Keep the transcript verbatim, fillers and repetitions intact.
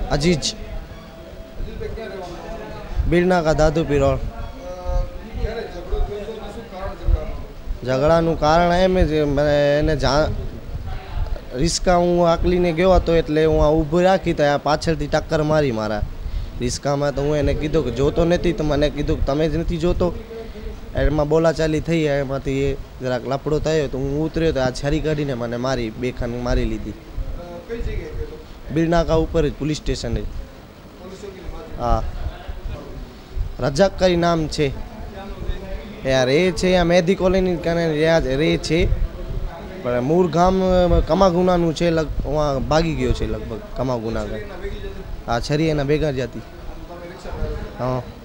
अजीज बीड़ना का दादू पिरोल झगड़ाનું કારણ એમ જ મને એને જા રિસ્કા હું આકલીને ગયો હતો એટલે હું આ ઊભું રાખી તો આ પાછળથી ટક્કર મારી મારા રિસ્કામાં તો હું એને કીધું કે જોતો નથી તો મને કીધું કે તમે જ નથી જોતો એમાં બોલાચાલી થઈ એમાંથી એ જરાક લફડો થયો તો હું ઉતર્યો તો આ છરી કાઢીને મને મારી બે ખાન મારી લીધી બીરનાકા ઉપર જ પોલીસ સ્ટેશને હા રજાક કરી નામ છે यार ये छे या मेहदी कॉलोनी कने रे छे पर मूल गाम कमागुना नु छे लग वहाँ भागी गयो छे लगभग कमागुना का आ छरी एना भेगा जाती हाँ।